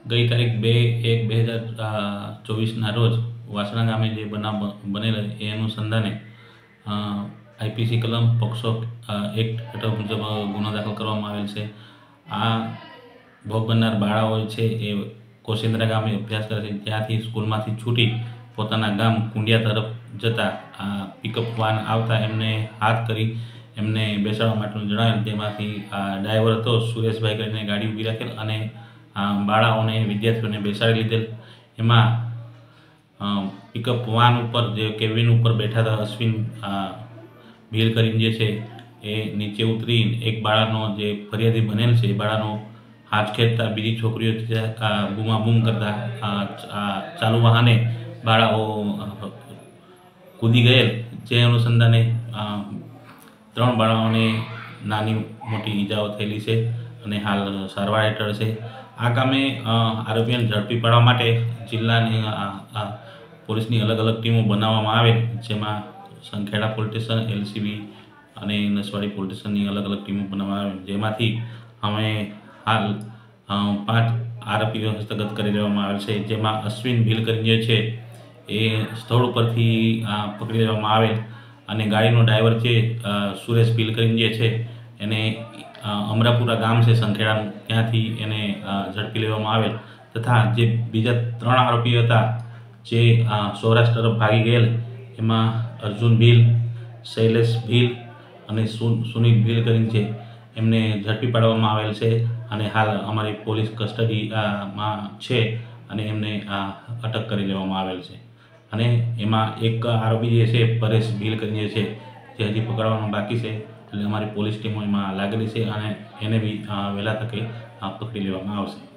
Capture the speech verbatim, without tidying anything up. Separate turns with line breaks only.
ગઈ તારીખ બે એક બે હજાર ચોવીસના રોજ વાસણા ગામે જે બનાવ બનેલ એ અનુસંધાને આઈપીસી કલમ પોક્સો એક્ટ હેઠળ મુજબ ગુનો દાખલ કરવામાં આવેલ છે। આ ભોગ બનનાર બાળાઓ છે એ કોશિંદ્રા ગામે અભ્યાસ કરે છે, ત્યાંથી સ્કૂલમાંથી છૂટી પોતાના ગામ કુંડિયા તરફ જતા આ પિકઅપ વાન આવતા એમને હાથ કરી એમને બેસાડવા માટેનું જણાવેલ। તેમાંથી ડ્રાઈવર હતો સુરેશભાઈ કરીને ગાડી ઊભી રાખેલ અને બાળાઓને વિદ્યાર્થીઓને બેસાડી લીધેલ। એમાં પિકઅપ વાન ઉપર જે કેબિન ઉપર બેઠા હતા અશ્વિન ભીલ કરીને જે છે એ નીચે ઉતરી એક બાળાનો જે ફરિયાદી બનેલ છે એ બાળાનો હાથ ખેંચતા બીજી છોકરીઓ બૂમાબૂમ કરતા ચાલુ વાહને બાળાઓ કૂદી ગયેલ, જે અનુસંધાને ત્રણ બાળાઓને નાની મોટી ઈજાઓ થયેલી છે અને હાલ સારવાર હેઠળ છે। આ કામે આરોપીઓને ઝડપી પાડવા માટે જિલ્લાની પોલીસની અલગ અલગ ટીમો બનાવવામાં આવેલ, જેમાં સંખેડા પોલીસ સ્ટેશન, એલસીબી અને નસવાડી પોલીસ સ્ટેશનની અલગ અલગ ટીમો બનાવવામાં આવેલ, જેમાંથી અમે હાલ પાંચ આરોપીઓ હસ્તગત કરી લેવામાં આવેલ છે। જેમાં અશ્વિન ભીલ કરીને જે છે એ સ્થળ ઉપરથી પકડી લેવામાં આવેલ અને ગાડીનો ડ્રાઈવર છે સુરેશ ભીલ કરીને જે છે એને અમરાપુરા ગામ છે સંખેડાનું, ત્યાંથી એને ઝડપી લેવામાં આવેલ તથા જે બીજા ત્રણ આરોપીઓ હતા જે સૌરાષ્ટ્ર તરફ ભાગી ગયેલ, એમાં અર્જુન ભીલ, શૈલેષ ભીલ અને સુનિલ ભીલ કરીને છે એમને ઝડપી પાડવામાં આવેલ છે અને હાલ અમારી પોલીસ કસ્ટડીમાં છે અને એમને અટક કરી લેવામાં આવેલ છે। અને એમાં એક આરોપી જે છે પરેશ ભીલ કરીને જે છે જે હજી પકડવાનું બાકી છે, એટલે અમારી પોલીસ ટીમો એમાં લાગેલી છે અને એને બી વહેલા તકે પકડી લેવામાં આવશે।